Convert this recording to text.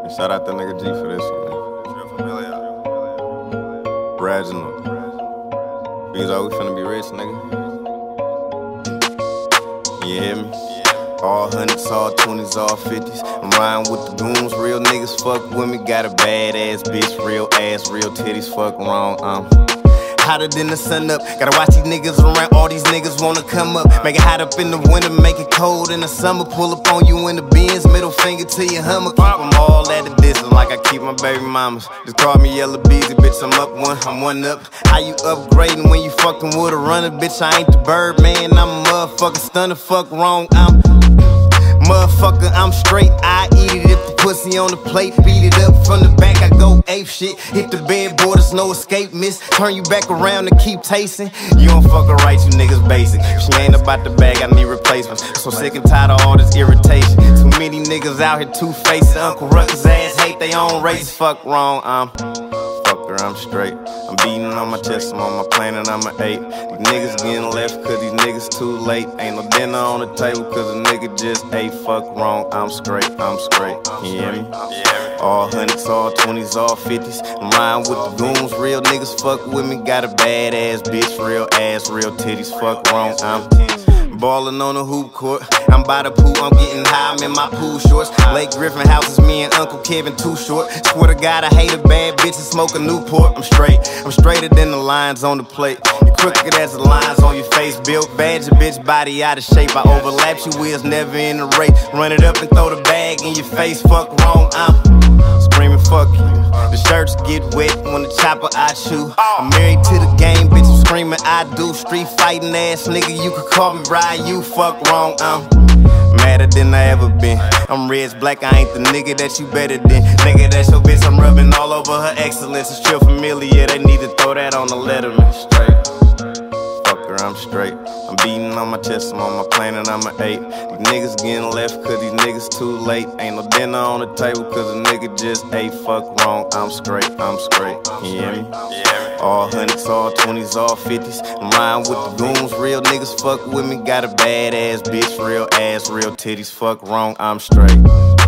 And shout out that nigga G for this one, man. Real familiar. Reginald. Because we finna be rich, nigga. You hear me? All hundreds, all 20s, all 50s. I'm riding with the goons, real niggas fuck with me. Got a badass bitch, real ass, real titties, fuck wrong. Hotter than the sun up. Gotta watch these niggas around, all these niggas wanna come up. Make it hot up in the winter, make it cold in the summer. Pull up on you in the Benz, middle finger to your Hummer. Keep them all at a distance like I keep my baby mamas. Just call me Yellow Beezy, bitch, I'm up one, I'm one up. How you upgrading when you fucking with a runner? Bitch, I ain't the bird, man, I'm a motherfucking stunner. Fuck wrong, motherfucker, I'm straight, I eat it if the pussy on the plate. Beat it up from the back, I go ape shit. Hit the bedboard, there's no escape, miss. Turn you back around and keep tasting. You don't fuck her right, you niggas basic. She ain't about the bag, I need replacements. So sick and tired of all this irritation. Too many niggas out here, two-faced. Uncle Ruckus ass hate they own race. Fuck wrong, I'm straight. I'm beating on my chest, I'm on my planet, I'm an 8. These niggas getting left cause these niggas too late. Ain't no dinner on the table cause a nigga just ate. Fuck wrong, I'm straight, I'm straight. You hear me? All hundreds, all 20s, all 50s. I'm riding with the goons, real niggas fuck with me. Got a badass bitch, real ass, real titties. Fuck wrong, I'm ballin' on the hoop court. I'm by the pool, I'm getting high, I'm in my pool shorts. Lake Griffin house is me and Uncle Kevin too short. Swear to God, I hate a bad bitch and smoke a Newport. I'm straighter than the lines on the plate. You crooked as the lines on your face. Built bad, your bitch body out of shape. I overlap you wheels, never in a race. Run it up and throw the bag in your face. Fuck wrong, I'm screaming fuck you. The shirts get wet when the chopper I chew. I'm married to the game, bitch, I'm screaming I do. Street fighting ass nigga, you could call me Ryan, you fuck wrong, I'm madder than I ever been. I'm red, black, I ain't the nigga that you better than. Nigga, that's your bitch, I'm rubbing all over her excellence. It's real familiar, they need to throw that on the letterman. Straight, fuck her, I'm straight. I'm beating on my chest, I'm on my planet, I'm an 8. These niggas getting left cause these niggas too late. Ain't no dinner on the table cause a nigga just ate. Fuck wrong, I'm straight, I'm straight. You hear me? All hundreds, all 20s, all 50s. I'm riding with the goons, real niggas fuck with me. Got a badass bitch, real ass, real titties. Fuck wrong, I'm straight.